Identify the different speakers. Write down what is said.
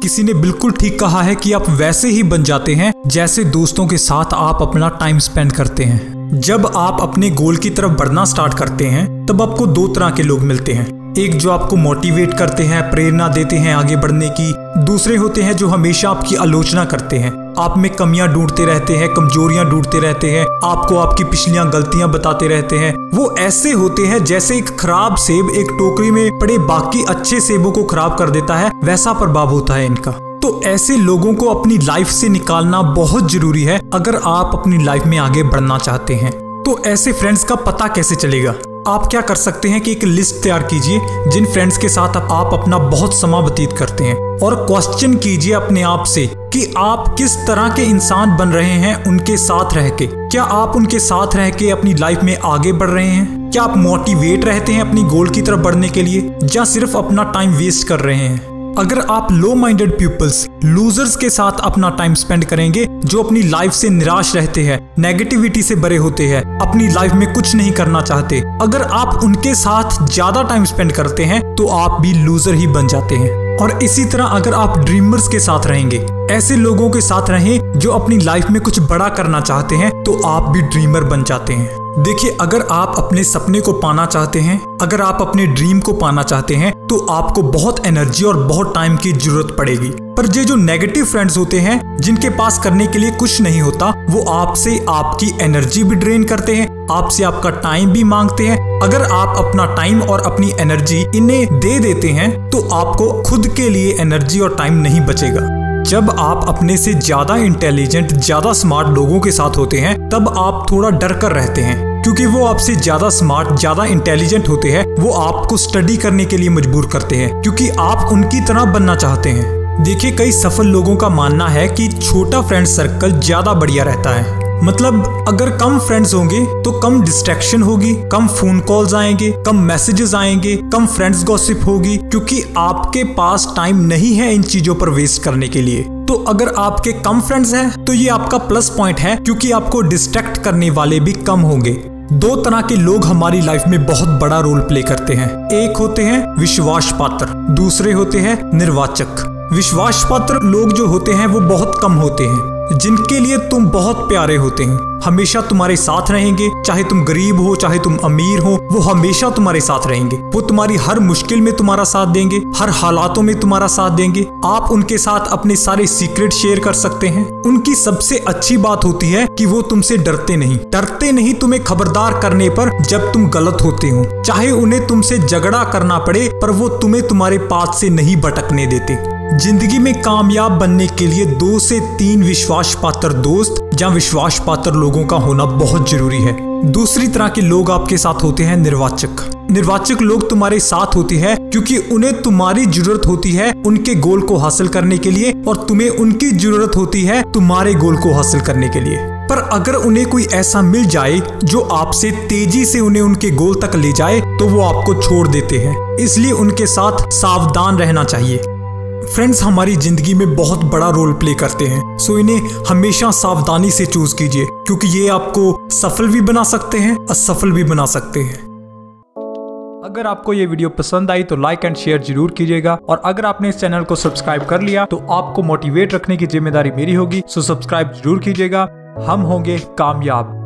Speaker 1: किसी ने बिल्कुल ठीक कहा है कि आप वैसे ही बन जाते हैं जैसे दोस्तों के साथ आप अपना टाइम स्पेंड करते हैं। जब आप अपने गोल की तरफ बढ़ना स्टार्ट करते हैं तब आपको दो तरह के लोग मिलते हैं। एक जो आपको मोटिवेट करते हैं, प्रेरणा देते हैं आगे बढ़ने की। दूसरे होते हैं जो हमेशा आपकी आलोचना करते हैं, आप में कमियां ढूंढते रहते हैं, कमजोरियां ढूंढते रहते हैं, आपको आपकी पिछलियां गलतियां बताते रहते हैं। वो ऐसे होते हैं जैसे एक खराब सेब एक टोकरी में पड़े बाकी अच्छे सेबों को खराब कर देता है, वैसा प्रभाव होता है इनका। तो ऐसे लोगों को अपनी लाइफ से निकालना बहुत जरूरी है अगर आप अपनी लाइफ में आगे बढ़ना चाहते हैं। तो ऐसे फ्रेंड्स का पता कैसे चलेगा? आप क्या कर सकते हैं कि एक लिस्ट तैयार कीजिए जिन फ्रेंड्स के साथ आप अपना बहुत समय व्यतीत करते हैं, और क्वेश्चन कीजिए अपने आप से कि आप किस तरह के इंसान बन रहे हैं उनके साथ रह के। क्या आप उनके साथ रह के अपनी लाइफ में आगे बढ़ रहे हैं? क्या आप मोटिवेट रहते हैं अपनी गोल की तरफ बढ़ने के लिए, या सिर्फ अपना टाइम वेस्ट कर रहे हैं? अगर आप लो माइंडेड पीपल्स, लूजर्स के साथ अपना टाइम स्पेंड करेंगे, जो अपनी लाइफ से निराश रहते हैं, नेगेटिविटी से भरे होते हैं, अपनी लाइफ में कुछ नहीं करना चाहते, अगर आप उनके साथ ज्यादा टाइम स्पेंड करते हैं तो आप भी लूजर ही बन जाते हैं। और इसी तरह अगर आप ड्रीमर्स के साथ रहेंगे, ऐसे लोगों के साथ रहें जो अपनी लाइफ में कुछ बड़ा करना चाहते हैं, तो आप भी ड्रीमर बन जाते हैं। देखिए, अगर आप अपने सपने को पाना चाहते हैं, अगर आप अपने ड्रीम को पाना चाहते हैं, तो आपको बहुत एनर्जी और बहुत टाइम की जरूरत पड़ेगी। पर ये जो नेगेटिव फ्रेंड्स होते हैं जिनके पास करने के लिए कुछ नहीं होता, वो आपसे आपकी एनर्जी भी ड्रेन करते हैं, आपसे आपका टाइम भी मांगते हैं। अगर आप अपना टाइम और अपनी एनर्जी इन्हें दे देते हैं तो आपको खुद के लिए एनर्जी और टाइम नहीं बचेगा। जब आप अपने से ज्यादा इंटेलिजेंट, ज्यादा स्मार्ट लोगों के साथ होते हैं तब आप थोड़ा डर कर रहते हैं, क्योंकि वो आपसे ज्यादा स्मार्ट, ज्यादा इंटेलिजेंट होते हैं। वो आपको स्टडी करने के लिए मजबूर करते हैं क्योंकि आप उनकी तरह बनना चाहते हैं। देखिए, कई सफल लोगों का मानना है कि छोटा फ्रेंड सर्कल ज्यादा बढ़िया रहता है। मतलब अगर कम फ्रेंड्स होंगे तो कम डिस्ट्रैक्शन होगी, कम फोन कॉल्स आएंगे, कम मैसेजेस आएंगे, कम फ्रेंड्स गॉसिप होगी, क्योंकि आपके पास टाइम नहीं है इन चीजों पर वेस्ट करने के लिए। तो अगर आपके कम फ्रेंड्स हैं तो ये आपका प्लस पॉइंट है, क्योंकि आपको डिस्ट्रैक्ट करने वाले भी कम होंगे। दो तरह के लोग हमारी लाइफ में बहुत बड़ा रोल प्ले करते हैं। एक होते हैं विश्वास पात्र, दूसरे होते हैं निर्वाचक। विश्वास पात्र लोग जो होते हैं वो बहुत कम होते हैं, जिनके लिए तुम बहुत प्यारे होते हैं, हमेशा तुम्हारे साथ रहेंगे। चाहे तुम गरीब हो, चाहे तुम अमीर हो, वो हमेशा तुम्हारे साथ रहेंगे। वो तुम्हारी हर मुश्किल में तुम्हारा साथ देंगे, हर हालातों में तुम्हारा साथ देंगे। आप उनके साथ अपने सारे सीक्रेट शेयर कर सकते हैं। उनकी सबसे अच्छी बात होती है कि वो तुमसे डरते नहीं तुम्हें खबरदार करने पर जब तुम गलत होते हो। चाहे उन्हें तुमसे झगड़ा करना पड़े, पर वो तुम्हें तुम्हारे पास से नहीं भटकने देते। जिंदगी में कामयाब बनने के लिए 2 से 3 विश्वास पात्र दोस्त या विश्वास पात्र लोगों का होना बहुत जरूरी है। दूसरी तरह के लोग आपके साथ होते हैं निर्वाचक। निर्वाचक लोग तुम्हारे साथ होते हैं क्योंकि उन्हें तुम्हारी जरूरत होती है उनके गोल को हासिल करने के लिए, और तुम्हें उनकी जरूरत होती है तुम्हारे गोल को हासिल करने के लिए। पर अगर उन्हें कोई ऐसा मिल जाए जो आपसे तेजी से उन्हें उनके गोल तक ले जाए, तो वो आपको छोड़ देते हैं। इसलिए उनके साथ सावधान रहना चाहिए। फ्रेंड्स हमारी जिंदगी में बहुत बड़ा रोल प्ले करते हैं, सो इन्हें हमेशा सावधानी से चूज कीजिए, क्योंकि ये आपको सफल भी बना सकते हैं, असफल भी बना सकते हैं। अगर आपको ये वीडियो पसंद आई तो लाइक एंड शेयर जरूर कीजिएगा, और अगर आपने इस चैनल को सब्सक्राइब कर लिया तो आपको मोटिवेट रखने की जिम्मेदारी मेरी होगी, सो सब्सक्राइब जरूर कीजिएगा। हम होंगे कामयाब।